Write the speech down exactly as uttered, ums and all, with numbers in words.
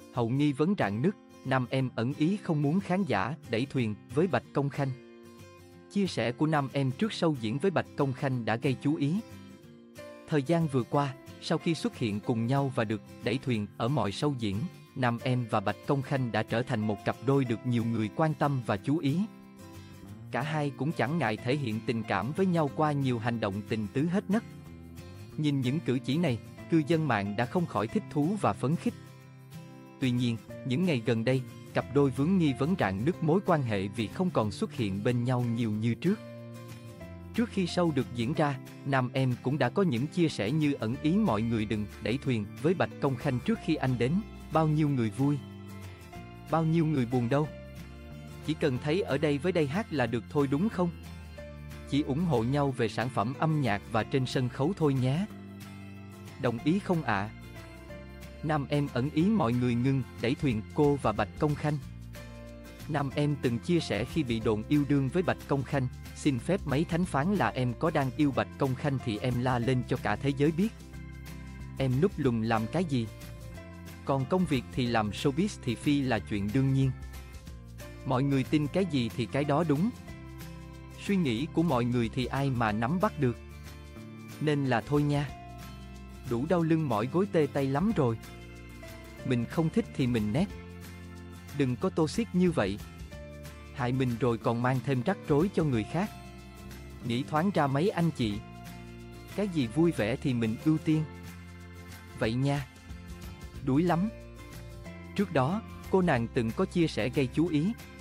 Hậu nghi vấn rạn nứt, nam em ẩn ý không muốn khán giả đẩy thuyền với Bạch Công Khanh. Chia sẻ của nam em trước show diễn với Bạch Công Khanh đã gây chú ý. Thời gian vừa qua, sau khi xuất hiện cùng nhau và được đẩy thuyền ở mọi show diễn, nam em và Bạch Công Khanh đã trở thành một cặp đôi được nhiều người quan tâm và chú ý. Cả hai cũng chẳng ngại thể hiện tình cảm với nhau qua nhiều hành động tình tứ hết nấc. Nhìn những cử chỉ này, cư dân mạng đã không khỏi thích thú và phấn khích. Tuy nhiên, những ngày gần đây, cặp đôi vướng nghi vấn rạn nứt mối quan hệ vì không còn xuất hiện bên nhau nhiều như trước. Trước khi show được diễn ra, nam em cũng đã có những chia sẻ như ẩn ý mọi người đừng đẩy thuyền với Bạch Công Khanh trước khi anh đến, bao nhiêu người vui, bao nhiêu người buồn đâu. Chỉ cần thấy ở đây với đây hát là được thôi đúng không? Chỉ ủng hộ nhau về sản phẩm âm nhạc và trên sân khấu thôi nhé. Đồng ý không ạ? À? Nam em ẩn ý mọi người ngưng đẩy thuyền cô và Bạch Công Khanh. Nam em từng chia sẻ khi bị đồn yêu đương với Bạch Công Khanh, xin phép mấy thánh phán là em có đang yêu Bạch Công Khanh thì em la lên cho cả thế giới biết. Em núp lùm làm cái gì? Còn công việc thì làm showbiz thì phi là chuyện đương nhiên. Mọi người tin cái gì thì cái đó đúng. Suy nghĩ của mọi người thì ai mà nắm bắt được. Nên là thôi nha. Đủ đau lưng mỏi gối tê tay lắm rồi. Mình không thích thì mình nét. Đừng có tô xiết như vậy. Hại mình rồi còn mang thêm rắc rối cho người khác. Nghĩ thoáng ra mấy anh chị. Cái gì vui vẻ thì mình ưu tiên. Vậy nha. Đuối lắm. Trước đó, cô nàng từng có chia sẻ gây chú ý,